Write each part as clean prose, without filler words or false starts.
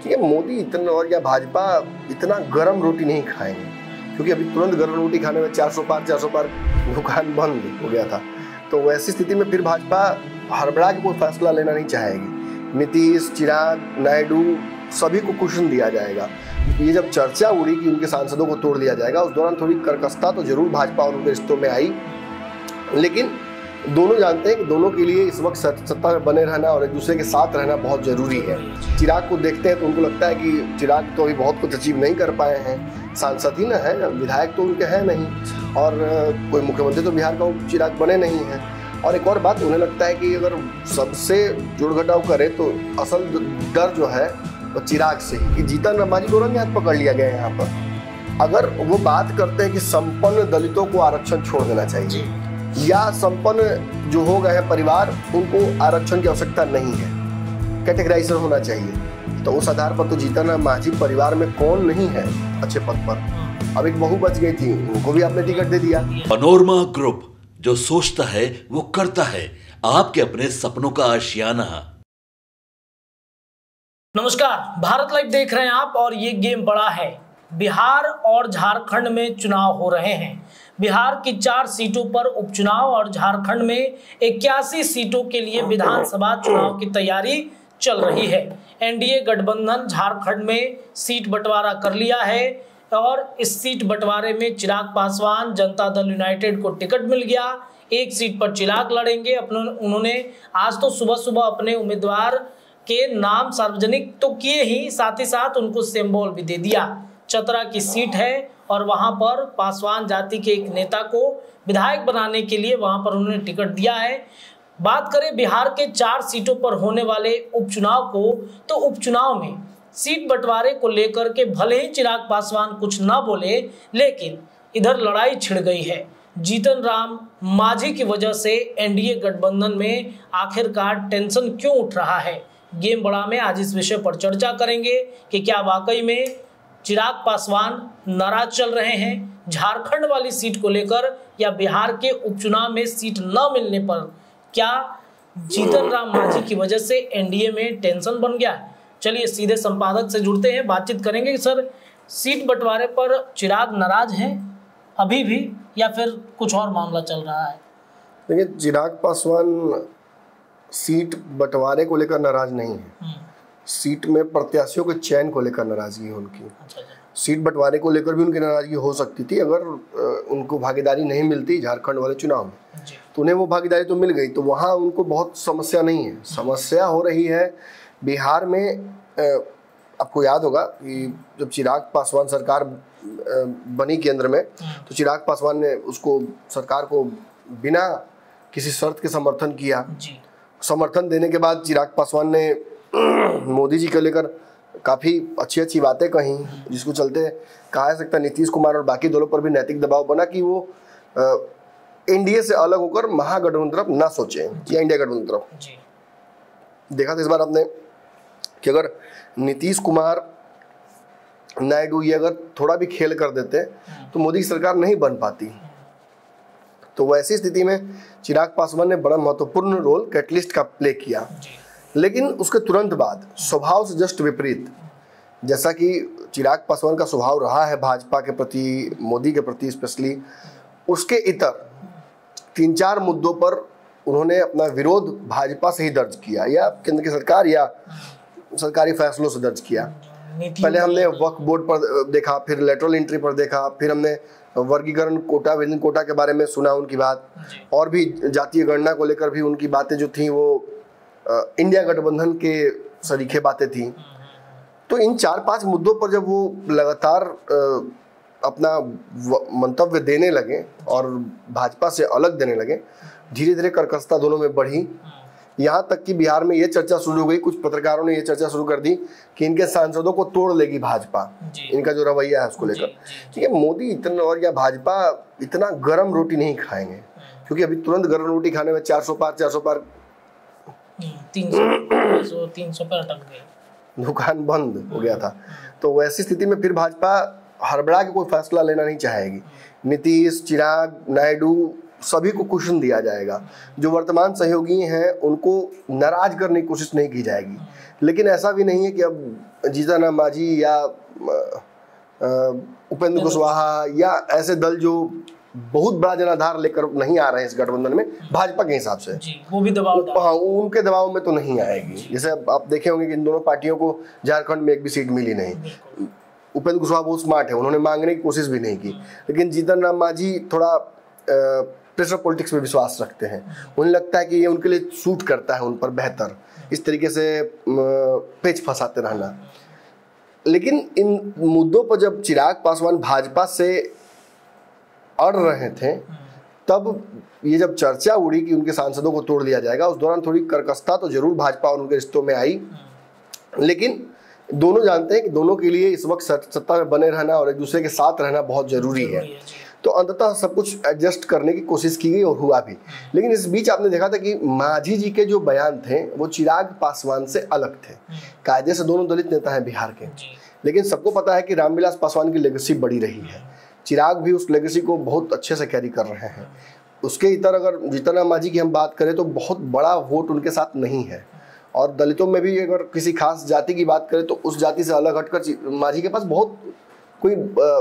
कि मोदी इतना और या भाजपा इतना गर्म रोटी नहीं खाएंगे, क्योंकि अभी तुरंत गर्म रोटी खाने में 400 पार दुकान बंद हो गया था। तो वैसी स्थिति में फिर भाजपा हड़बड़ा के कोई फैसला लेना नहीं चाहेगी। नीतीश, चिराग, नायडू सभी को कुशन दिया जाएगा। ये जब चर्चा उड़ी कि उनके सांसदों को तोड़ दिया जाएगा, उस दौरान थोड़ी कर्कशता तो जरूर भाजपा और उनके रिश्तों में आई, लेकिन दोनों जानते हैं कि दोनों के लिए इस वक्त सत्ता में बने रहना और एक दूसरे के साथ रहना बहुत जरूरी है। चिराग को देखते हैं तो उनको लगता है कि चिराग तो अभी बहुत कुछ अचीव नहीं कर पाए हैं, सांसद ही ना है, विधायक तो उनके हैं नहीं, और कोई मुख्यमंत्री तो बिहार का चिराग बने नहीं है। और एक और बात, उन्हें लगता है कि अगर सबसे जुड़ घटाव करे तो असल डर जो है वो चिराग से ही, कि जीतन राम मांझी को रंगे हाथ पकड़ लिया गया है यहाँ पर। अगर वो बात करते हैं कि संपन्न दलितों को आरक्षण छोड़ देना चाहिए, या संपन्न जो हो गए हैं परिवार उनको आरक्षण की आवश्यकता नहीं है, कैटेगराइजर होना चाहिए, तो उस आधार पर तो जीतन राम मांझी परिवार में कौन नहीं है अच्छे पद पर। अब एक बहू बच गई थी, उनको भी आपने टिकट दे दिया। पनोरमा ग्रुप, जो सोचता है वो करता है, आपके अपने सपनों का आशियाना। नमस्कार, भारत लाइव देख रहे हैं आप, और ये गेम बड़ा है। बिहार और झारखंड में चुनाव हो रहे हैं। बिहार की 4 सीटों पर उपचुनाव और झारखंड में 81 सीटों के लिए विधानसभा चुनाव की तैयारी चल रही है। एनडीए गठबंधन झारखंड में सीट बंटवारा कर लिया है, और इस सीट बंटवारे में चिराग पासवान जनता दल यूनाइटेड को टिकट मिल गया। एक सीट पर चिराग लड़ेंगे। उन्होंने आज तो सुबह सुबह अपने उम्मीदवार के नाम सार्वजनिक तो किए ही, साथ ही साथ उनको सिंबल भी दे दिया। चतरा की सीट है और वहां पर पासवान जाति के एक नेता को विधायक बनाने के लिए वहां पर उन्होंने टिकट दिया है। बात करें बिहार के 4 सीटों पर होने वाले उपचुनाव को, तो उपचुनाव में सीट बंटवारे को लेकर के भले ही चिराग पासवान कुछ ना बोले, लेकिन इधर लड़ाई छिड़ गई है। जीतन राम मांझी की वजह से एनडीए गठबंधन में आखिरकार टेंशन क्यों उठ रहा है। गेम बड़ा में आज इस विषय पर चर्चा करेंगे कि क्या वाकई में चिराग पासवान नाराज चल रहे हैं झारखंड वाली सीट को लेकर, या बिहार के उपचुनाव में सीट न मिलने पर क्या जीतन राम मांझी की वजह से एनडीए में टेंशन बन गया है। चलिए सीधे संपादक से जुड़ते हैं, बातचीत करेंगे कि सर सीट बंटवारे पर चिराग नाराज हैं अभी भी, या फिर कुछ और मामला चल रहा है। देखिए, चिराग पासवान सीट बंटवारे को लेकर नाराज नहीं है, सीट में प्रत्याशियों के चयन को लेकर नाराजगी है उनकी। सीट बंटवारे को लेकर भी उनकी नाराजगी हो सकती थी अगर उनको भागीदारी नहीं मिलती झारखंड वाले चुनाव में, तो उन्हें वो भागीदारी तो मिल गई, तो वहाँ उनको बहुत समस्या नहीं है। समस्या हो रही है बिहार में। आपको याद होगा कि जब चिराग पासवान सरकार बनी केंद्र में, तो चिराग पासवान ने उसको सरकार को बिना किसी शर्त के समर्थन किया। समर्थन देने के बाद चिराग पासवान ने मोदी जी को लेकर काफ़ी अच्छी बातें कही, जिसको चलते कहा जा सकता नीतीश कुमार और बाकी दलों पर भी नैतिक दबाव बना कि वो एनडीए से अलग होकर महागठबंधन तरफ ना सोचें या इंडिया गठबंधन तरफ। देखा था इस बार आपने कि अगर नीतीश कुमार, नायडू ये अगर थोड़ा भी खेल कर देते तो मोदी की सरकार नहीं बन पाती। तो वैसी स्थिति में चिराग पासवान ने बड़ा महत्वपूर्ण रोल कैटलिस्ट का प्ले किया, लेकिन उसके तुरंत बाद स्वभाव से जस्ट विपरीत, जैसा कि चिराग पासवान का स्वभाव रहा है भाजपा के प्रति, मोदी के प्रति स्पेशली, उसके इतर 3-4 मुद्दों पर उन्होंने अपना विरोध भाजपा से ही दर्ज किया, या केंद्र की सरकार या सरकारी फैसलों से दर्ज किया। पहले हमने वक्फ बोर्ड पर देखा, फिर लेटरल एंट्री पर देखा, फिर हमने वर्गीकरण कोटा, विभिन्न कोटा के बारे में सुना उनकी बात, और भी जातीय गणना को लेकर भी उनकी बातें जो थी वो इंडिया गठबंधन के सरीखे बातें थी। तो इन 4-5 मुद्दों पर जब वो लगातार अपना मंतव्य देने लगे और भाजपा से अलग देने लगे, धीरे धीरे कर्कशता दोनों में बढ़ी। यहाँ तक कि बिहार में ये चर्चा शुरू हो गई, कुछ पत्रकारों ने ये चर्चा शुरू कर दी कि इनके सांसदों को तोड़ लेगी भाजपा, इनका जो रवैया है उसको लेकर। ठीक है, मोदी इतना और या भाजपा इतना गर्म रोटी नहीं खाएंगे, क्योंकि अभी तुरंत गर्म रोटी खाने में 400 पार 300 पर अटक गए, दुकान बंद हो गया था। तो वैसी स्थिति में फिर भाजपा हड़बड़ा के कोई फैसला लेना नहीं चाहेगी। नीतीश, चिराग, नायडू सभी को कुशन दिया जाएगा। जो वर्तमान सहयोगी हैं उनको नाराज करने की कोशिश नहीं की जाएगी। लेकिन ऐसा भी नहीं है कि अब जीतन राम मांझी या उपेंद्र कुशवाहा या ऐसे दल जो बहुत बड़ा जनाधार लेकर नहीं आ रहे हैं इस गठबंधन में भाजपा के हिसाब से, वो भी दबाव, हाँ, उनके दबाव में तो नहीं आएगी। जैसे आप देखे होंगे कि इन दोनों पार्टियों को झारखंड में एक भी सीट मिली नहीं। उपेंद्र कुशवाहा बहुत स्मार्ट है, उन्होंने मांगने की कोशिश भी नहीं की। लेकिन जीतन राम मांझी थोड़ा प्रेशर पॉलिटिक्स में विश्वास रखते हैं, उन्हें लगता है कि ये उनके लिए सूट करता है, उन पर बेहतर इस तरीके से पेच फंसाते रहना। लेकिन इन मुद्दों पर जब चिराग पासवान भाजपा से अड़ रहे थे तब ये जब चर्चा उड़ी कि उनके सांसदों को तोड़ दिया जाएगा, उस दौरान थोड़ी कर्कशता तो जरूर भाजपा और उनके रिश्तों में आई। लेकिन दोनों जानते हैं कि दोनों के लिए इस वक्त सत्ता में बने रहना और एक दूसरे के साथ रहना बहुत जरूरी है। तो अंततः सब कुछ एडजस्ट करने की कोशिश की गई और हुआ भी। लेकिन इस बीच आपने देखा था कि मांझी जी के जो बयान थे वो चिराग पासवान से अलग थे। कायदे से दोनों दलित नेता हैं बिहार के, लेकिन सबको पता है कि रामविलास पासवान की लेगेसी बड़ी रही है। चिराग भी उस लेगेसी को बहुत अच्छे से कैरी कर रहे हैं। उसके इतर अगर जीतन राम मांझी की हम बात करें तो बहुत बड़ा वोट उनके साथ नहीं है। और दलितों में भी अगर किसी खास जाति की बात करें तो उस जाति से अलग हटकर मांझी के पास बहुत कोई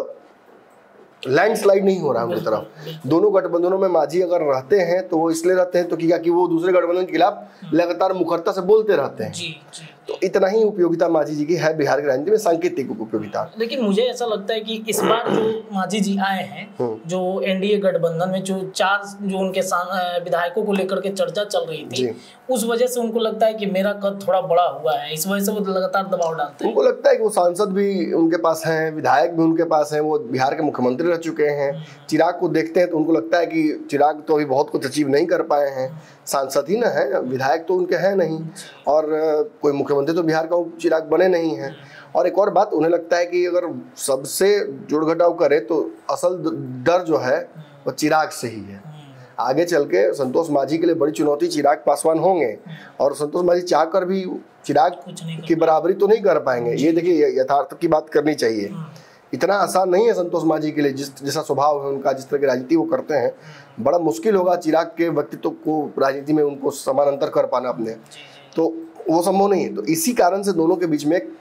लैंडस्लाइड नहीं हो रहा है उनकी तरफ। दोनों गठबंधनों में मांझी अगर रहते हैं तो वो इसलिए रहते हैं तो क्या कि वो दूसरे गठबंधन के खिलाफ लगातार मुखरता से बोलते रहते हैं। तो इतना ही उपयोगिता मांझी जी की है बिहार की राजनीति में, सांकेतिक उपयोगिता। लेकिन मुझे ऐसा लगता है कि इस बार जो मांझी जी आए हैं, जो एनडीए गठबंधन में जो 4 जो उनके विधायकों को लेकर के चर्चा चल रही थी, उस वजह से उनको लगता है कि मेरा कद थोड़ा बड़ा हुआ है, इस वजह से वो लगातार दबाव डालते हैं। उनको लगता है कि वो सांसद भी उनके पास हैं, विधायक भी उनके पास हैं, वो बिहार के मुख्यमंत्री रह चुके हैं। चिराग को देखते हैं तो उनको लगता है कि चिराग तो अभी बहुत कुछ अचीव नहीं कर पाए हैं, सांसद ही ना है, विधायक तो उनके हैं नहीं, और कोई मुख्यमंत्री तो बिहार का चिराग बने नहीं हैं। और एक और बात, उन्हें लगता है कि अगर सबसे जोड़ घटाव करे तो असल डर जो है वो चिराग से ही है। आगे चल के संतोष मांझी के लिए बड़ी चुनौती चिराग पासवान होंगे, और संतोष मांझी चाहकर भी चिराग की बराबरी तो नहीं कर पाएंगे। ये देखिए, यथार्थ की बात करनी चाहिए। इतना आसान नहीं है संतोष मांझी के लिए, जैसा स्वभाव है उनका, जिस तरह की राजनीति वो करते हैं, बड़ा मुश्किल होगा चिराग के व्यक्तित्व को राजनीति में उनको समानांतर कर पाना अपने, तो वो संभव नहीं है। तो इसी कारण से दोनों के बीच में एक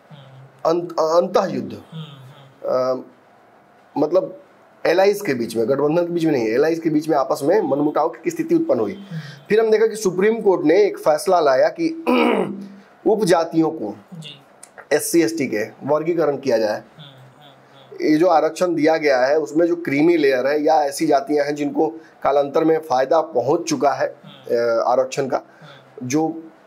अंतः युद्ध, मतलब एलाइज के बीच में, गठबंधन के बीच में नहीं, एलाइज के बीच में आपस में मनमुटाव की स्थिति उत्पन्न हुई। फिर हम देखा कि सुप्रीम कोर्ट ने एक फैसला लाया कि उपजातियों को SC ST के वर्गीकरण किया जाए। ये जो आरक्षण दिया गया है उसमें जो क्रीमी लेयर है या ऐसी जातियां हैं जिनको कालांतर में फायदा पहुंच चुका है आरक्षण का, जो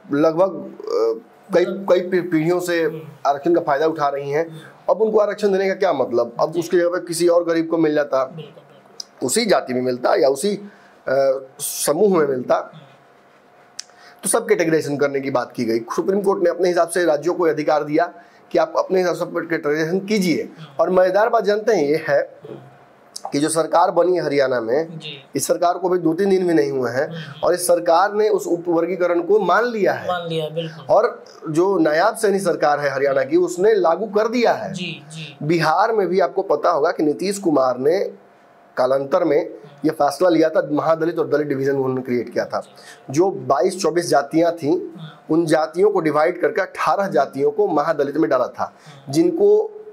लगभग कई पीढ़ियों से आरक्षण का फायदा उठा रही हैं, अब उनको आरक्षण देने का क्या मतलब? अब उसकी जगह पर किसी और गरीब को मिल जाता, उसी जाति में मिलता या उसी समूह में मिलता, तो सब कैटेगराइजेशन करने की बात की गई। सुप्रीम कोर्ट ने अपने हिसाब से राज्यों को अधिकार दिया कि आप अपने हिसाब से कैटेगराइजेशन कीजिए। और मजेदार बात जानते हैं ये है कि जो सरकार बनी है हरियाणा में, इस सरकार को भी 2-3 दिन भी नहीं हुए हैं, और इस सरकार ने उस उपवर्गीकरण को मान लिया है, और जो नायाब सैनी सरकार है हरियाणा की, उसने लागू कर दिया है। बिहार में भी आपको पता होगा कि नीतीश कुमार ने कालांतर में ये फैसला लिया था, महादलित और दलित डिवीजन उन्होंने क्रिएट किया था। जो 22-24 जातियां थी, उन जातियों को डिवाइड करके 18 जातियों को महादलित में डाला था, जिनको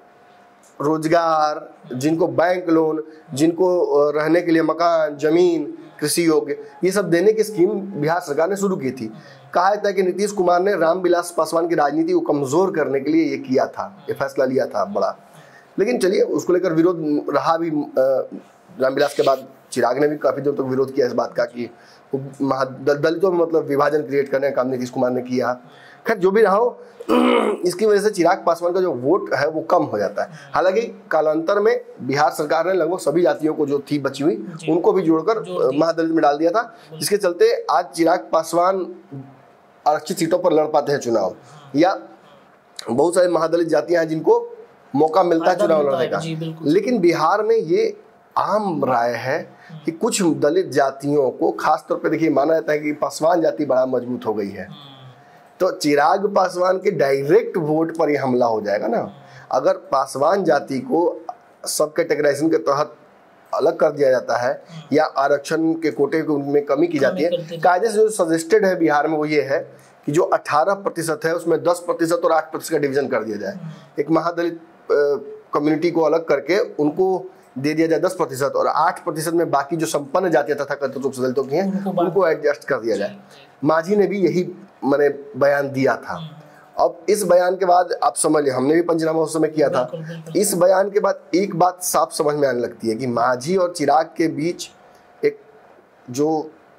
रोजगार, जिनको बैंक लोन, जिनको रहने के लिए मकान, जमीन, कृषि योग्य, ये सब देने की स्कीम बिहार सरकार ने शुरू की थी। कहा था कि नीतीश कुमार ने रामविलास पासवान की राजनीति को कमजोर करने के लिए ये किया था, ये फैसला लिया था बड़ा। लेकिन चलिए, उसको लेकर विरोध रहा भी। रामविलास के बाद चिराग ने भी काफी दिनों तक विरोध किया इस बात का कि दलितों में मतलब विभाजन क्रिएट करने का काम नीतीश कुमार ने किया। खैर, जो भी रहा हो, इसकी वजह से चिराग पासवान का जो वोट है वो कम हो जाता है। हालांकि कालांतर में बिहार सरकार ने लगभग सभी जातियों को जो थी बची हुई, उनको भी जोड़कर महादलित में डाल दिया था, जिसके चलते आज चिराग पासवान आरक्षित सीटों पर लड़ पाते हैं चुनाव, या बहुत सारे महादलित जातियां हैं जिनको मौका मिलता है चुनाव लड़ने का। लेकिन बिहार में ये आम राय है कि कुछ दलित जातियों को, खासतौर पर देखिए, माना जाता है कि पासवान जाति बड़ा मजबूत हो गई है, तो चिराग पासवान के डायरेक्ट वोट पर यह हमला हो जाएगा ना। अगर पासवान जाति को सब कैटेगराइजेशन के तहत अलग कर दिया जाता है या आरक्षण के कोटे में कमी की जाती है, कायदे से जो सजेस्टेड है बिहार में वो ये है कि जो 18% है उसमें 10% और 8% का डिवीजन कर दिया जाए। एक महादलित कम्युनिटी को अलग करके उनको दे दिया जाए 10% और 8% में बाकी जो संपन्न जातियां तथा कथित रूप से दलितों की हैं उनको एडजस्ट कर दिया जाए। मांझी ने भी यही मैंने बयान दिया था। अब इस बयान के बाद आप समझ लिया, हमने भी पंचनामा उस समय किया था। इस बयान के बाद एक बात साफ समझ में आने लगती है कि मांझी और चिराग के बीच एक जो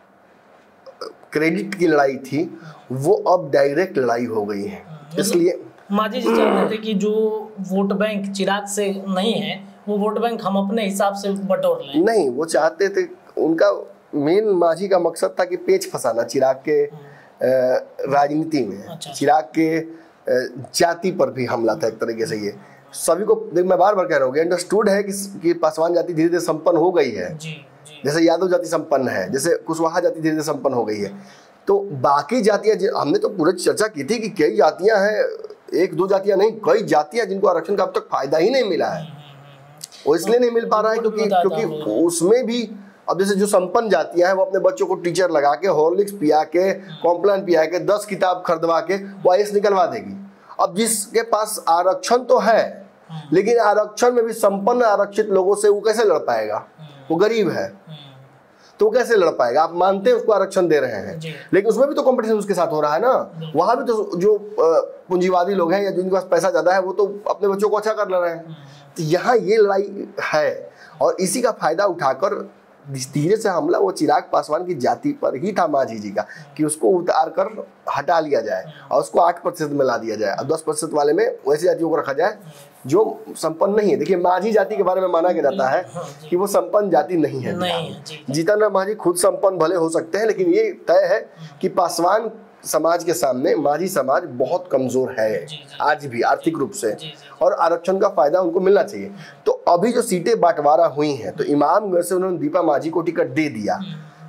क्रेडिट की लड़ाई थी वो अब डायरेक्ट लड़ाई हो गई है। इसलिए मांझी जी चाहते थे कि जो वोट बैंक चिराग से नहीं है वो वोट बैंक हम अपने हिसाब से बटोर लें। नहीं, वो चाहते थे, उनका मेन मांझी का मकसद था कि पेच फंसाना चिराग के राजनीति में। अच्छा। चिराग के जाति पर भी हमला था एक तरीके से। ये सभी को मैं बार बार कह रहा हूँ, अंडरस्टूड है कि पासवान जाति धीरे धीरे संपन्न हो गई है जी। जैसे यादव जाति संपन्न है, जैसे कुशवाहा जाति धीरे धीरे संपन्न हो गई है। तो बाकी जातियां, हमने तो पूरी चर्चा की थी कि कई जातियां हैं, एक दो जातियां नहीं, कई जातियां जिनको आरक्षण का अब तक फायदा ही नहीं मिला है। वो इसलिए नहीं मिल पा रहा है क्योंकि उसमें भी अब जैसे जो संपन्न जातियां हैं वो अपने बच्चों को टीचर लगा के, हॉर्लिक्स पिया के, कॉम्प्लान पिया के, 10 किताब खरीदवा के वो आईएएस निकलवा देगी। अब जिसके पास आरक्षण तो है लेकिन आरक्षण में भी संपन्न आरक्षित लोगों से वो कैसे लड़ पाएगा? वो गरीब है तो वो कैसे लड़ पाएगा? आप मानते हैं उसको आरक्षण दे रहे हैं लेकिन उसमें भी तो कंपटीशन उसके साथ हो रहा है ना। वहां भी तो जो पूंजीवादी लोग हैं या जिनके पास पैसा ज्यादा है वो तो अपने बच्चों को अच्छा कर ले रहे हैं। तो यहाँ ये लड़ाई है और इसी का फायदा उठाकर धीरे से हमला वो चिराग पासवान की जाति पर ही था मांझी जी का कि उसको उतार कर हटा लिया जाए और उसको 8% में ला दिया जाए और 10% वाले में वैसी जातियों को रखा जाए जो संपन्न नहीं है। देखिए, मांझी जाति के बारे में माना गया जाता है कि वो संपन्न जाति नहीं है। जीतन राम मांझी खुद संपन्न भले हो सकते हैं लेकिन ये तय है कि पासवान समाज के सामने मांझी समाज बहुत कमजोर है आज भी आर्थिक रूप से और आरक्षण का फायदा उनको मिलना चाहिए। तो अभी जो सीटें बंटवारा हुई हैं तो इमामगढ़ से उन्होंने दीपा मांझी को टिकट दे दिया।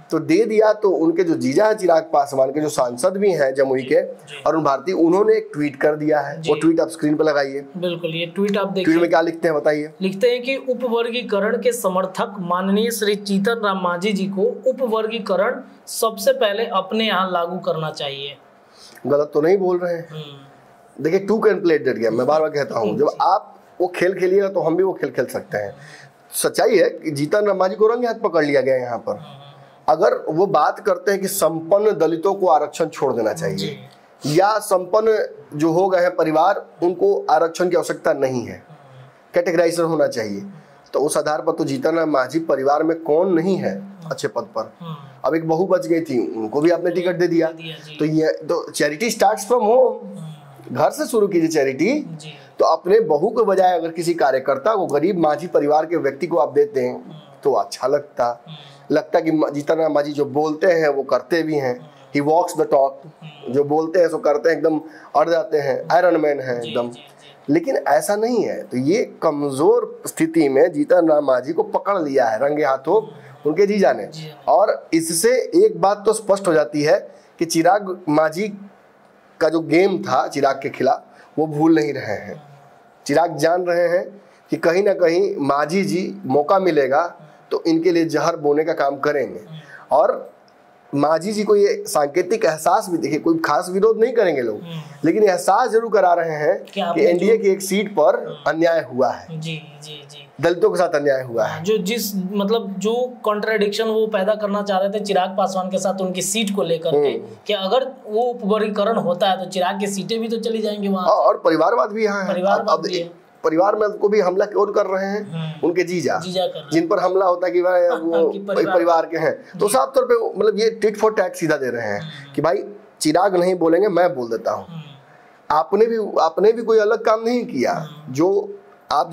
तो उनके जो जीजा है चिराग पासवान के, जो सांसद भी हैं जमुई के, अरुण भारती, उन्होंने एक ट्वीट कर दिया है। वो ट्वीट आप स्क्रीन पर लगाइए। बिल्कुल, ये ट्वीट आप देखिए। ट्वीट में क्या लिखते हैं बताइए। लिखते हैं कि उपवर्गीकरण के समर्थक माननीय श्री जीतन राम मांझी जी को उपवर्गीकरण सबसे पहले अपने यहाँ लागू करना चाहिए। गलत तो नहीं बोल रहे हैं। देखिए, two can play that game. मैं बार बार कहता हूँ, जब आप वो खेल खेलिएगा तो हम भी वो खेल खेल सकते हैं। सच्चाई है कि जीतन राम मांझी को रंगे हाथ पकड़ लिया गया यहाँ पर। अगर वो बात करते हैं कि संपन्न दलितों को आरक्षण छोड़ देना चाहिए या संपन्न जो हो गए हैं परिवार उनको आरक्षण की आवश्यकता नहीं है, कैटेगराइजेशन होना चाहिए, तो उस आधार पर तो जीतन राम मांझी परिवार में कौन नहीं है अच्छे पद पर। अब एक बहू बच गई थी, उनको भी आपने टिकट दे दिया। तो ये तो चैरिटी स्टार्ट्स फ्रॉम होम। घर से शुरू कीजिए चैरिटी। तो अपने बहू के बजाय अगर किसी कार्यकर्ता को, गरीब मांझी परिवार के व्यक्ति को आप देते हैं तो अच्छा लगता कि जीतन राम मांझी जो बोलते हैं वो करते भी हैं। ही वॉक्स द टॉक, जो बोलते हैं सो करते हैं, एकदम अड़ जाते हैं, आयरन मैन है एकदम। लेकिन ऐसा नहीं है। तो ये कमजोर स्थिति में जीतन राम मांझी को पकड़ लिया है रंगे हाथों उनके जीजा ने। और इससे एक बात तो स्पष्ट हो जाती है कि चिराग मांझी का जो गेम था चिराग के खिलाफ वो भूल नहीं रहे हैं। चिराग जान रहे हैं कि कहीं ना कहीं मांझी जी मौका मिलेगा तो इनके लिए जहर बोने का काम करेंगे। और मांझी जी को ये सांकेतिक एहसास भी, देखिए कोई खास विरोध नहीं करेंगे लोग, लेकिन एहसास जरूर करा रहे हैं कि एनडीए की एक सीट पर अन्याय हुआ है। दलितों के साथ अन्याय हुआ है। जो कॉन्ट्राडिक्शन वो पैदा करना चाह रहे थे चिराग पासवान के साथ उनकी सीट को लेकर के कि अगर वो उपवर्गीकरण होता है तो चिराग की सीटें भी तो चली जाएंगी वहाँ। और परिवारवाद भी यहाँ है। परिवार में को भी हमला क्यों कर रहे हैं? उनके जीजा जिन पर हमला होता है कि भाई वो परिवार के हैं, तो साफ तौर पे मतलब ये टिट फॉर टैट सीधा दे रहे हैं कि भाई चिराग नहीं बोलेंगे, मैं बोल देता हूँ। आपने भी कोई अलग काम नहीं किया। जो आप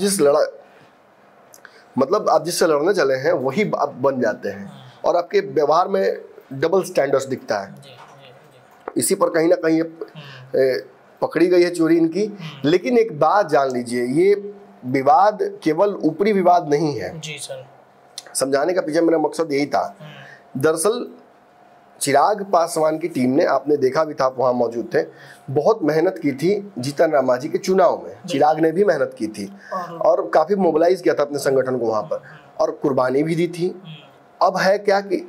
आप जिससे लड़ने चले हैं वही आप बन जाते हैं और आपके व्यवहार में डबल स्टैंडर्ड्स दिखता है। इसी पर कहीं ना कहीं पकड़ी गई है चोरी इनकी। लेकिन एक बात जान लीजिए, ये विवाद केवल ऊपरी विवाद नहीं है। जी सर। समझाने का पीछे मेरा मकसद यही था। दरअसल चिराग पासवान की टीम ने, आपने देखा भी था, वहां मौजूद थे, बहुत मेहनत की थी जीतन राम मांझी के चुनाव में। चिराग ने भी मेहनत की थी और काफी मोबिलाइज किया था अपने संगठन को वहां पर। और कुर्बानी भी दी थी। अब है क्या कि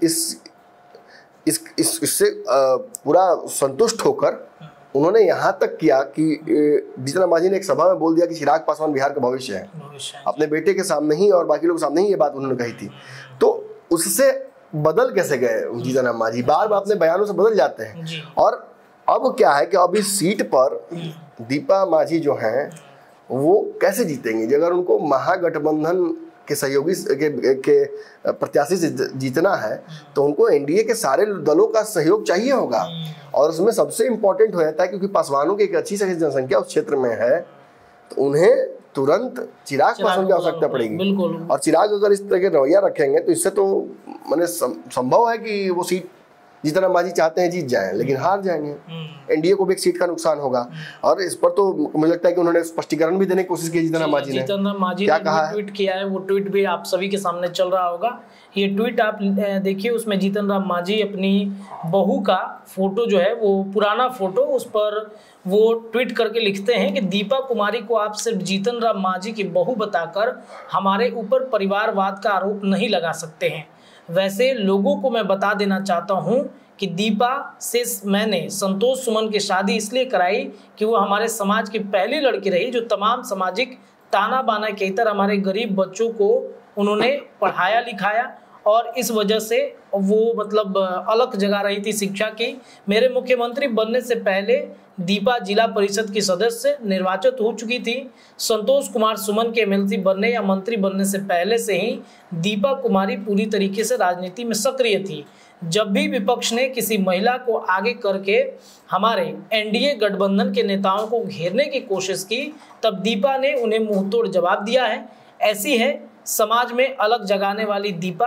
इससे पूरा संतुष्ट होकर उन्होंने यहाँ तक किया कि जीतन राम मांझी ने एक सभा में बोल दिया कि चिराग पासवान बिहार का भविष्य है। अपने बेटे के सामने ही और बाकी लोगों के सामने ही ये बात उन्होंने कही थी। तो उससे बदल कैसे गए जीतन राम मांझी? बार बार अपने बयानों से बदल जाते हैं। और अब क्या है कि अब इस सीट पर दीपा मांझी जो हैं वो कैसे जीतेंगे? अगर उनको महागठबंधन के सहयोगी के प्रत्याशी से जीतना है तो उनको एनडीए के सारे दलों का सहयोग चाहिए होगा। और उसमें सबसे इम्पोर्टेंट हो जाता है क्योंकि पासवानों की एक अच्छी खासी जनसंख्या उस क्षेत्र में है, तो उन्हें तुरंत चिराग पासवान की आवश्यकता पड़ेगी। और चिराग अगर इस तरह के रवैया रखेंगे तो इससे तो मैंने संभव है कि वो सीट जीतन राम मांझी चाहते हैं जीत जाएं, लेकिन हार जाएंगे। एनडीए को भी एक सीट का नुकसान होगा। और इस पर तो मुझे लगता है कि उन्होंने स्पष्टीकरण भी देने की कोशिश की जीतन राम मांझी ने। जीतन राम मांझी ने ट्वीट किया है, वो ट्वीट भी आप सभी के सामने चल रहा होगा। ये ट्वीट आप देखिए, उसमें जीतन राम मांझी अपनी बहू का फोटो जो है वो पुराना फोटो, उस पर वो ट्वीट करके लिखते हैं कि दीपा कुमारी को आप सिर्फ जीतन राम मांझी की बहू बताकर हमारे ऊपर परिवारवाद का आरोप नहीं लगा सकते हैं। वैसे लोगों को मैं बता देना चाहता हूं कि दीपा से मैंने संतोष सुमन की शादी इसलिए कराई कि वो हमारे समाज की पहली लड़की रही जो तमाम सामाजिक ताना बाना के इतर हमारे गरीब बच्चों को उन्होंने पढ़ाया लिखाया, और इस वजह से वो मतलब अलग जगह रही थी शिक्षा की। मेरे मुख्यमंत्री बनने से पहले दीपा जिला परिषद की सदस्य निर्वाचित हो चुकी थी। संतोष कुमार सुमन के एमएलसी बनने या मंत्री बनने से पहले से ही दीपा कुमारी पूरी तरीके से राजनीति में सक्रिय थी। जब भी विपक्ष ने किसी महिला को आगे करके हमारे एनडीए गठबंधन के नेताओं को घेरने की कोशिश की, तब दीपा ने उन्हें मुंहतोड़ जवाब दिया है। ऐसी है समाज में अलग जगाने वाली दीपा।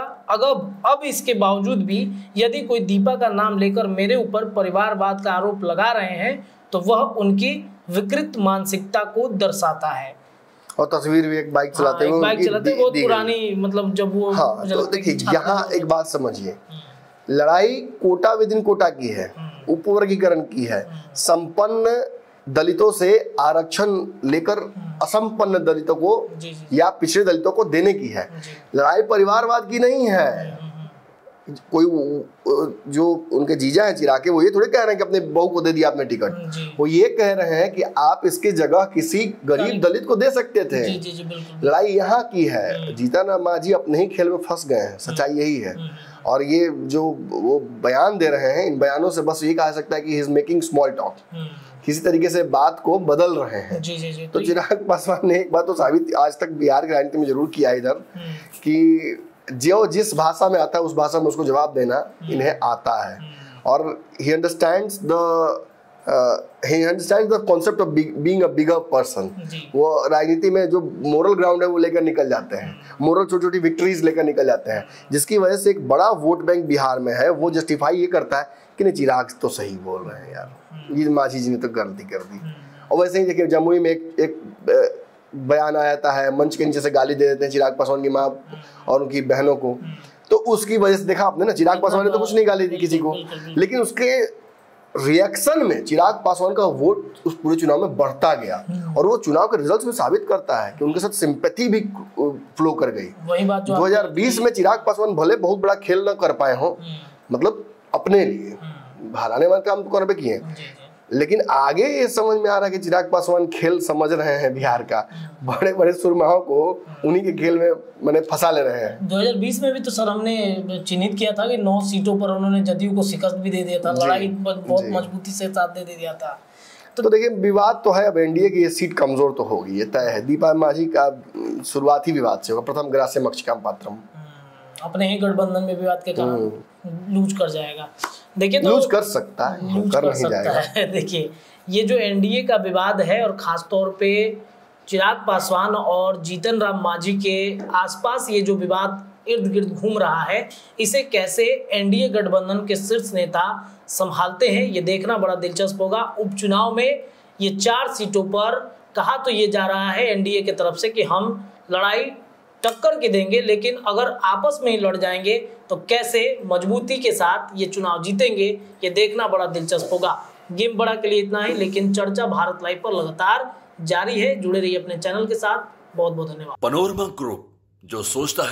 अब इसके बावजूद भी यदि कोई दीपा का नाम लेकर मेरे ऊपर परिवारवाद का आरोप लगा रहे हैं तो वह उनकी विकृत मानसिकता को दर्शाता है। और तस्वीर भी एक बाइक चलाते हुए बहुत पुरानी, मतलब जब वो तो देखिए यहाँ एक बात समझिए, लड़ाई कोटा विद इन कोटा की है, उपवर्गीकरण की है, संपन्न दलितों से आरक्षण लेकर असंपन्न दलितों को या पिछड़े दलितों को देने की है। लड़ाई परिवारवाद की नहीं है। कोई जो उनके जीजा हैं चिराग के, वो ये थोड़े कह रहे हैं कि अपने बहू को दे दिया आपने टिकट, वो ये कह रहे हैं कि आप इसकी जगह किसी गरीब दलित को दे सकते थे। लड़ाई यहाँ की है। जीतन राम मांझी अपने ही खेल में फंस गए हैं, सच्चाई यही है। और ये जो वो बयान दे रहे हैं, इन बयानों से बस ये कहा सकता है कि he is making small talk, किसी तरीके से बात को बदल रहे हैं। तो चिराग पासवान ने एक बात तो साबित आज तक बिहार की राजनीति में जरूर किया इधर कि जो जिस भाषा में आता है उस भाषा में उसको जवाब देना इन्हें आता है। और he understands the concept of being a bigger person। वो राजनीति में जो मोरल ग्राउंड है वो लेकर निकल जाते हैं, मोरल छोटी छोटी विक्ट्रीज लेकर निकल जाते हैं, जिसकी वजह से एक बड़ा वोट बैंक बिहार में है। वो जस्टिफाई ये करता है कि नहीं चिराग तो सही बोल रहे हैं यार, ये मांझी जी ने तो गलती कर दी। और वैसे ही देखिए जमुई में एक बयान आता है, मंच के नीचे से गाली दे देते हैं चिराग पासवान की माँ और उनकी बहनों को, तो उसकी वजह से देखा आपने ना, चिराग पासवान ने तो कुछ नहीं गाली दी किसी को, लेकिन उसके रिएक्शन में चिराग पासवान का वोट उस पूरे चुनाव में बढ़ता गया। और वो चुनाव के रिजल्ट्स में साबित करता है कि उनके साथ सिंपैथी भी फ्लो कर गई। वही बात 2020 में चिराग पासवान भले बहुत बड़ा खेल न कर पाए हों, मतलब अपने लिए हराने वाले काम तो करबे किए, लेकिन आगे ये समझ में आ रहा है कि चिराग पासवान खेल समझ रहे हैं बिहार का, बड़े बड़े सुरमाओं को उन्हीं के खेल में मैंने फंसा ले रहे हैं। 2020 में भी तो सर हमने चिन्हित किया था कि 9 सीटों पर उन्होंने जदयू को शिकस्त भी दे दिया था, लड़ाई बहुत मजबूती से साथ दे दिया था। तो देखिए विवाद तो है, अब एनडीए की ये सीट कमजोर तो होगी, ये तय है। दीपा मांझी का शुरुआती विवाद से होगा, प्रथम ग्रास्य मक्षिकाम पात्रम, अपने ही गठबंधन में विवाद के कारण लूज कर जाएगा। देखिए तो लूज कर सकता है, लूज कर सकता है। देखिए ये जो एनडीए का विवाद है और खास तौर पे चिराग पासवान और जीतन राम मांझी के आसपास ये जो विवाद इर्द गिर्द घूम रहा है, इसे कैसे एनडीए गठबंधन के शीर्ष नेता संभालते हैं ये देखना बड़ा दिलचस्प होगा। उपचुनाव में ये 4 सीटों पर कहा तो ये जा रहा है एनडीए की तरफ से कि हम लड़ाई टक्कर के देंगे, लेकिन अगर आपस में ही लड़ जाएंगे तो कैसे मजबूती के साथ ये चुनाव जीतेंगे ये देखना बड़ा दिलचस्प होगा। गेम बड़ा के लिए इतना ही, लेकिन चर्चा भारत लाइव पर लगातार जारी है। जुड़े रहिए अपने चैनल के साथ। बहुत बहुत धन्यवाद। पनोरमा ग्रुप, जो सोचता है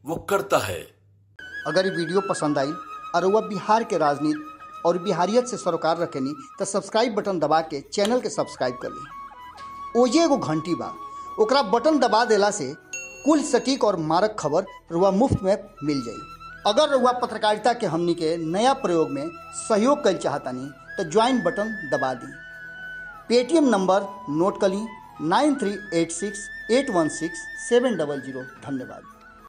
वो करता है। अगर ये वीडियो पसंद आई और वह बिहार के राजनीति और बिहारियत से सरोकार रखेनी तो सब्सक्राइब बटन दबा के चैनल के सब्सक्राइब कर ली। ओजे एगो घंटी बा, ओकरा बटन दबा देला से कुल सटीक और मारक खबर रुआ मुफ्त में मिल जाई। अगर रुआ पत्रकारिता के हमनी के नया प्रयोग में सहयोग कर चाहतानी तो ज्वाइन बटन दबा दी। पेटीएम नंबर नोट कर ली 9386816700। धन्यवाद।